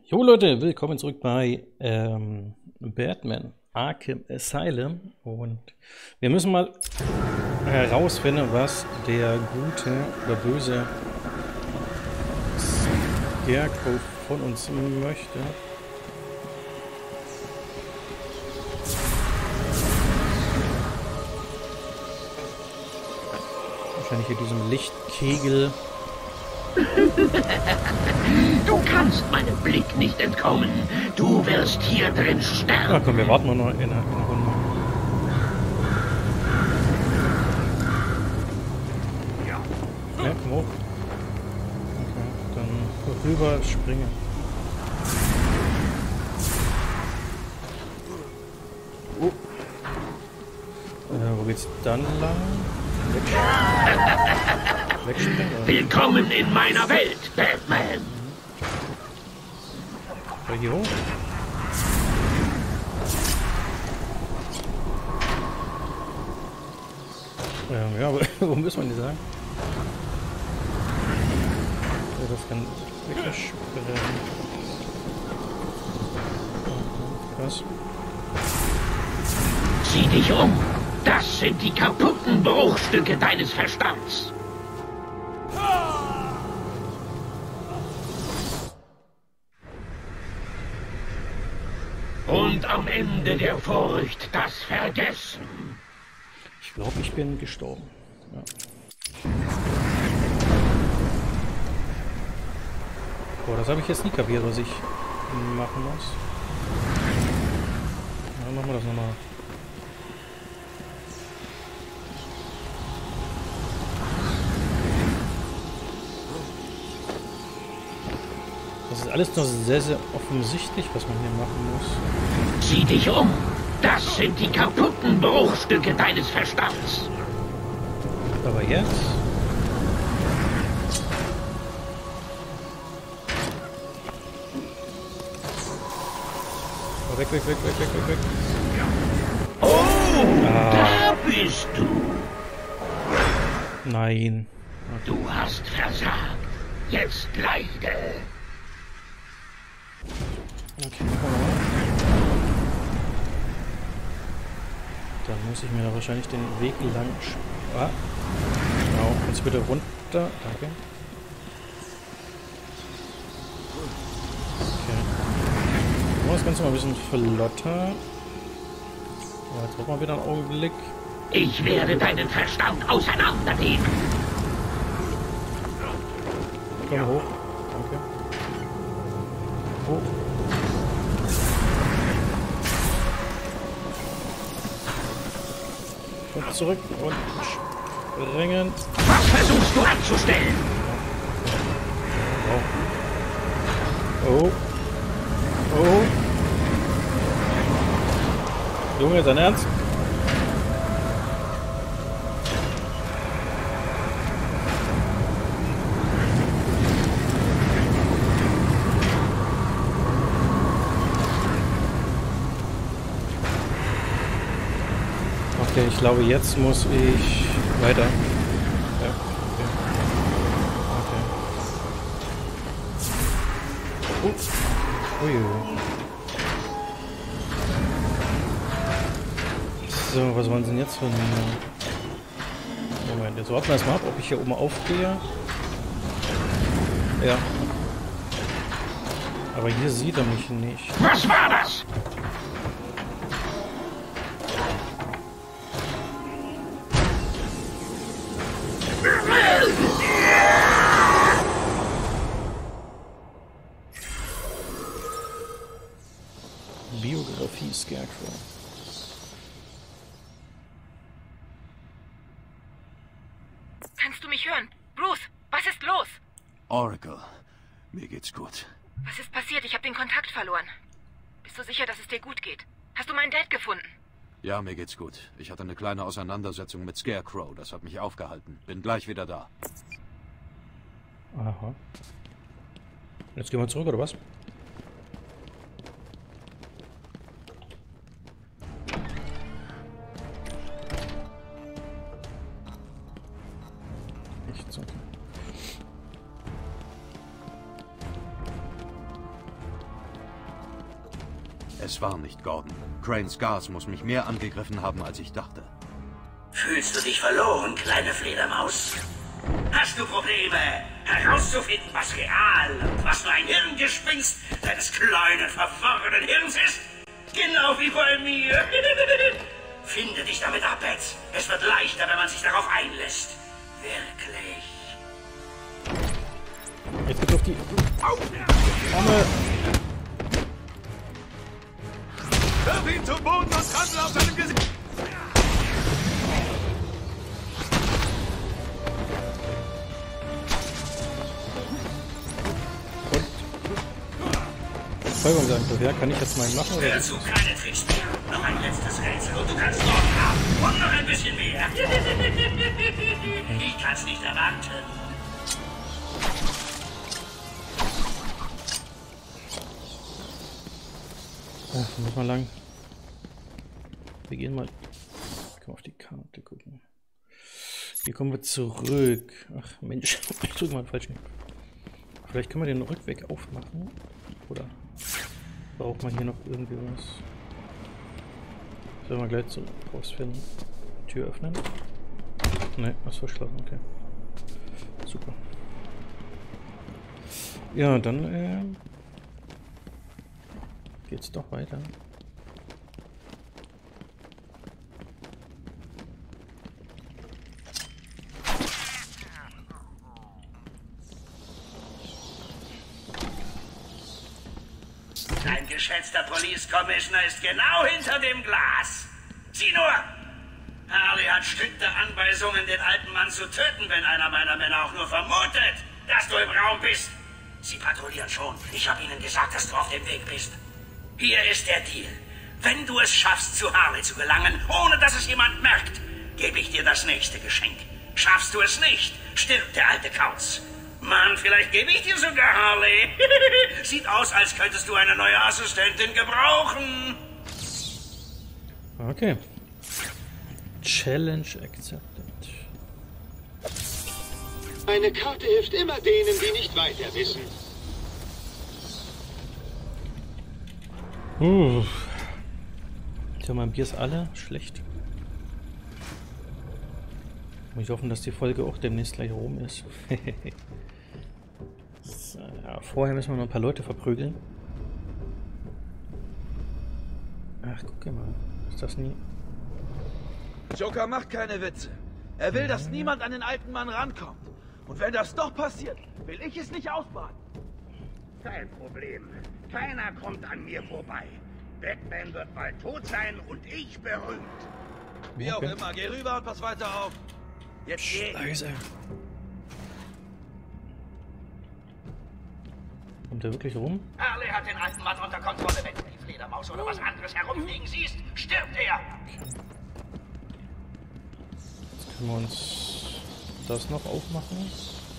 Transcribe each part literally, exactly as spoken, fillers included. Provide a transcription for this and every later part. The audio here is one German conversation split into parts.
Jo Leute, willkommen zurück bei ähm, Batman Arkham Asylum und wir müssen mal herausfinden, was der gute oder böse Scarecrow von uns möchte. Wahrscheinlich hier diesem Lichtkegel. Du kannst meinem Blick nicht entkommen. Du wirst hier drin sterben. Na komm, wir warten mal noch in einer, in einer Runde. Ja. Ja, komm hoch. Okay, dann rüber springen. Oh. Äh, wo geht's dann lang? Wegspringen. Willkommen in meiner Welt, Batman. Soll hier hoch? Ähm, ja, aber wo müssen wir die sagen? Ja, das kann wirklich springen. Krass. Sieh dich um. Das sind die kaputten Bruchstücke deines Verstands. Und am Ende der Furcht das Vergessen. Ich glaube, ich bin gestorben. Ja. Boah, das habe ich jetzt nie kapiert, was ich machen muss. Dann machen wir das nochmal. Das ist alles noch sehr, sehr offensichtlich, was man hier machen muss. Sieh dich um. Das sind die kaputten Bruchstücke deines Verstands. Aber jetzt? Oh, weg, weg, weg, weg, weg, weg, weg. Oh, Ah. da bist du. Nein. Du hast versagt. Jetzt leide. Okay, gucken wir mal. Dann muss ich mir da wahrscheinlich den Weg lang... Ah. Genau, kannst du bitte runter? Danke. Okay. Machen wir das Ganze mal ein bisschen flotter. Ja, jetzt brauchen wir wieder einen Augenblick. Ich werde deinen Verstand auseinandernehmen. Komm hoch. Danke. Hoch. Und zurück und springen. Was versuchst du anzustellen? Oh. Oh. Junge, dein Ernst? Okay, ich glaube, jetzt muss ich weiter. Ja, okay. Okay. Uh. Ui. So, was waren denn jetzt für ein... Moment, jetzt warten wir erstmal ab, ob ich hier oben aufgehe. Ja. Aber hier sieht er mich nicht. Was war das? Biografie Scarecrow. Kannst du mich hören? Bruce, was ist los? Oracle, mir geht's gut. Was ist passiert? Ich habe den Kontakt verloren. Bist du sicher, dass es dir gut geht? Hast du meinen Dad gefunden? Ja, mir geht's gut. Ich hatte eine kleine Auseinandersetzung mit Scarecrow. Das hat mich aufgehalten. Bin gleich wieder da. Aha. Jetzt gehen wir zurück, oder was? Echt so. Es war nicht Gordon. Cranes Gas muss mich mehr angegriffen haben, als ich dachte. Fühlst du dich verloren, kleine Fledermaus? Hast du Probleme, herauszufinden, was real und was nur ein Hirngespinst deines kleinen, verworrenen Hirns ist? Genau wie bei mir. Finde dich damit ab, Bats. Es wird leichter, wenn man sich darauf einlässt. Wirklich. Jetzt geht's auf die Arme. Wirf ihn zum Boden und trampel auf seinem Gesicht! Folgung sagen, so, ja, kann ich jetzt mal machen? Oder? Dazu keine Tricks mehr. Noch ein letztes Rätsel und du kannst Gordon haben. Und noch ein bisschen mehr. Ich kann's nicht erwarten. Ach, muss mal lang. Wir gehen mal. Können wir auf die Karte gucken. Hier kommen wir zurück. Ach Mensch, ich drücke mal den falschen. Vielleicht können wir den Rückweg aufmachen. Oder braucht man hier noch irgendwie was? Sollen wir gleich so rausfinden? Tür öffnen? Ne, was verschlossen, okay. Super. Ja, dann äh, geht's doch weiter. Dein geschätzter Police Commissioner ist genau hinter dem Glas. Sieh nur! Harley hat strikte Anweisungen, den alten Mann zu töten, wenn einer meiner Männer auch nur vermutet, dass du im Raum bist. Sie patrouillieren schon. Ich habe ihnen gesagt, dass du auf dem Weg bist. Hier ist der Deal. Wenn du es schaffst, zu Harley zu gelangen, ohne dass es jemand merkt, gebe ich dir das nächste Geschenk. Schaffst du es nicht, stirbt der alte Kauz. Mann, vielleicht gebe ich dir sogar Harley. Sieht aus, als könntest du eine neue Assistentin gebrauchen. Okay. Challenge accepted. Eine Karte hilft immer denen, die nicht weiter wissen. Uh. Tja, mein Bier ist alle schlecht. Ich hoffe, dass die Folge auch demnächst gleich rum ist. So, ja, vorher müssen wir noch ein paar Leute verprügeln. Ach, guck mal. Ist das nie? Joker macht keine Witze. Er will, dass niemand an den alten Mann rankommt. Und wenn das doch passiert, will ich es nicht ausbaden. Kein Problem. Keiner kommt an mir vorbei. Batman wird bald tot sein und ich berühmt. Wie Okay. auch immer, geh rüber und pass weiter auf. Jetzt geh. Leise. Kommt der wirklich rum? Harley hat den alten Mann unter Kontrolle. Wenn du die Fledermaus oder was anderes herumfliegen siehst, stirbt er. Jetzt können wir uns das noch aufmachen.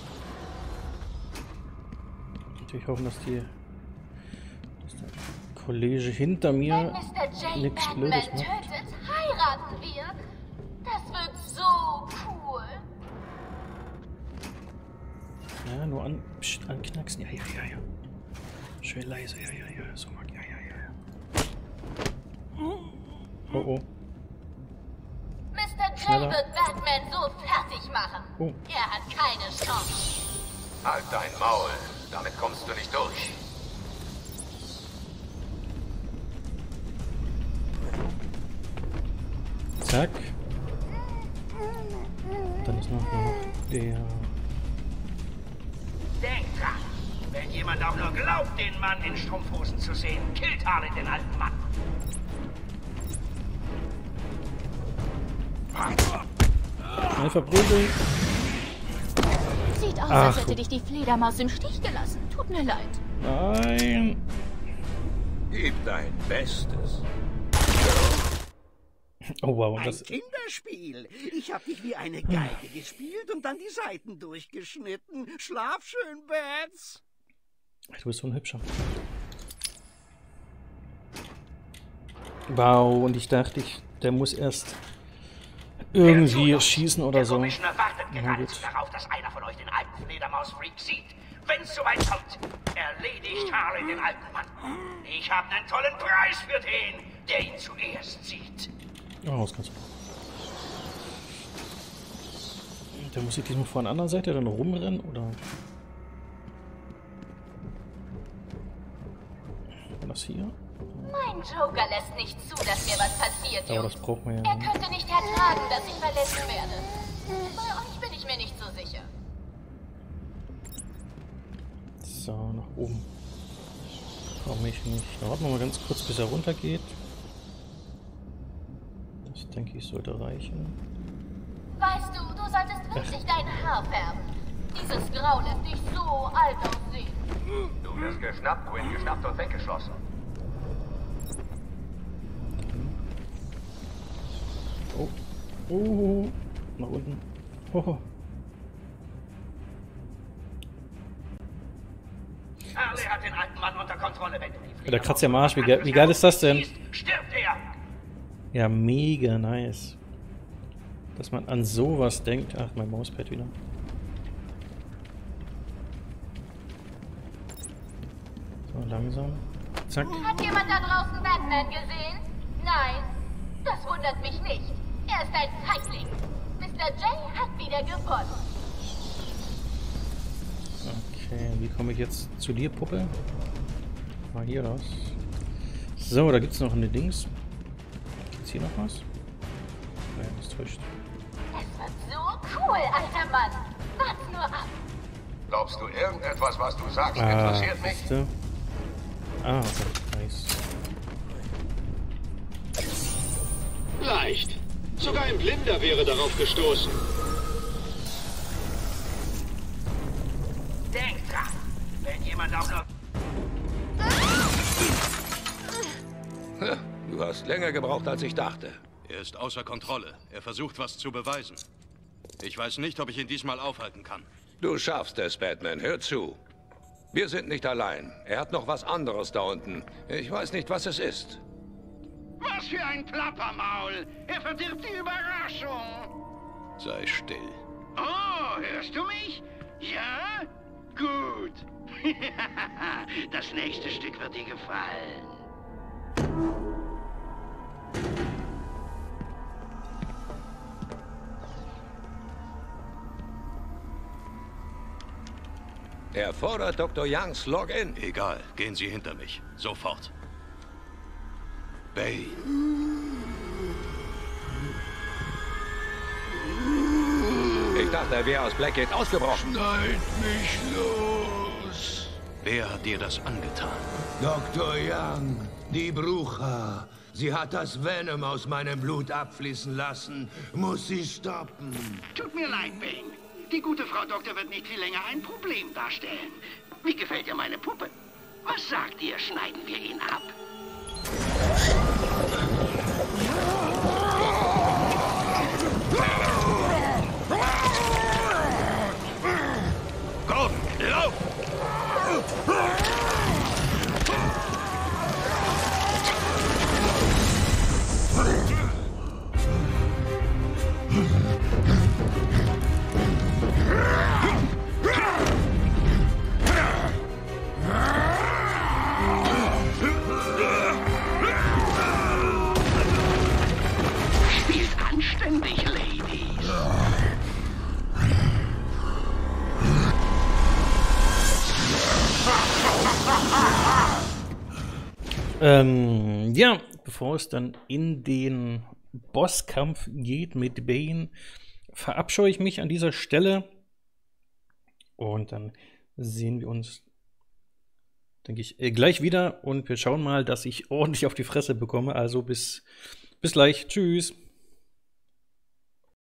Natürlich hoffen, dass die dass der Kollege hinter Wenn mir Mister J. nichts Batman Blödes macht. tötet, heiraten wir. Das wird so cool. Ja, nur an, pst, anknacksen. Ja, ja, ja, ja. Schön leise. Ja, ja, ja. So mag. Ja, ja, ja, ja. Oh, oh. Mister J Schneller. wird Batman so fertig machen. Oh. Er hat keine Chance. Halt dein Maul. Damit kommst du nicht durch. Zack. Dann ist noch, noch der... Denk dran. Wenn jemand auch nur glaubt, den Mann in Strumpfhosen zu sehen, killt Harley den alten Mann. Schnell verprügeln. Sieht aus, Ach. als hätte dich die Fledermaus im Stich gelassen. Tut mir leid. Nein. Gib dein Bestes. Oh wow, Ein das... Kinderspiel. Ich hab dich wie eine Geige gespielt und dann die Saiten durchgeschnitten. Schlaf schön, Bats. Du bist so ein Hübscher. Wow, und ich dachte, ich, der muss erst irgendwie schießen oder Der so. Commissioner wartet Na geradezu gut. darauf, dass einer von euch den alten Fledermaus-Freak sieht. Wenn's soweit kommt, erledigt Harley den alten Mann. Ich habe einen tollen Preis für den, der ihn zuerst sieht. Oh, das kannst du. Da muss ich diesmal von der anderen Seite dann rumrennen, oder? War das hier? Mein Joker lässt nicht zu, dass mir was passiert, Aber Jungs. das braucht man ja Er nicht. könnte nicht ertragen, dass ich verletzt werde. Bei euch bin ich mir nicht so sicher. So, nach oben komme ich nicht. Da warten wir mal ganz kurz, bis er runter geht. Das denke ich sollte reichen. Weißt du, du solltest wirklich dein Haar färben. Dieses Grau lässt dich so alt aussehen. Du wirst geschnappt, Quinn, geschnappt und weggeschlossen. Oh, oh, nach unten. Oh. Harley hat den alten Mann unter Kontrolle, wenn du die Ja, der kratzt ja am Arsch. Wie geil, wie geil ist das denn? Stirbt er! Ja, mega nice. Dass man an sowas denkt. Ach, mein Mauspad wieder. So, langsam. Zack. Hat jemand da draußen Batman gesehen? Nein? Das wundert mich nicht. Er ist ein Feigling. Mister J hat wieder gewonnen. Okay, wie komme ich jetzt zu dir, Puppe? Mal hier das. So, da gibt es noch eine Dings. Gibt's hier noch was? Nein, das täuscht. Es wird so cool, alter Mann. Wart's nur ab. Glaubst du irgendetwas, was du sagst, Ah, interessiert mich? siehste? Ah, okay, nice. Leicht. Sogar ein Blinder wäre darauf gestoßen. Denk dran, wenn jemand auch noch... Du hast länger gebraucht, als ich dachte. Er ist außer Kontrolle. Er versucht, was zu beweisen. Ich weiß nicht, ob ich ihn diesmal aufhalten kann. Du schaffst es, Batman. Hör zu. Wir sind nicht allein. Er hat noch was anderes da unten. Ich weiß nicht, was es ist. Was für ein Plappermaul! Er verdirbt die Überraschung! Sei still. Oh, hörst du mich? Ja? Gut. Das nächste Stück wird dir gefallen. Er fordert Doktor Youngs Login. Egal, gehen Sie hinter mich. Sofort. Bane. Ich dachte, er wäre aus Blackgate ausgebrochen. Schneid mich los. Wer hat dir das angetan? Doktor Young, die Brucha. Sie hat das Venom aus meinem Blut abfließen lassen. Muss sie stoppen. Tut mir leid, Bane. Die gute Frau Doktor wird nicht viel länger ein Problem darstellen. Wie gefällt dir meine Puppe? Was sagt ihr, schneiden wir ihn ab? Komm, lauf! Spielt anständig, Ladies. Ähm, ja, bevor es dann in den Bosskampf geht mit Bane, verabscheue ich mich an dieser Stelle. Und dann sehen wir uns, denke ich, gleich wieder. Und wir schauen mal, dass ich ordentlich auf die Fresse bekomme. Also bis, bis gleich. Tschüss.